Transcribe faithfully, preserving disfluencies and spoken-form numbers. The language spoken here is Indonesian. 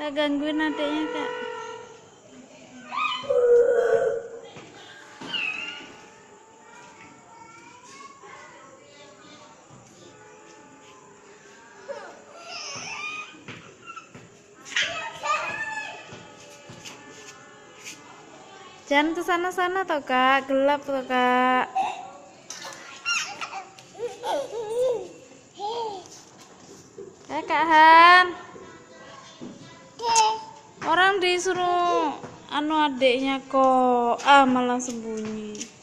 Kak gangguin adiknya, Kak. Jangan ke sana-sana toh, Kak. Gelap toh, Kak. Eh, Kak Han. Orang disuruh anu adiknya kok. Ah, malah sembunyi.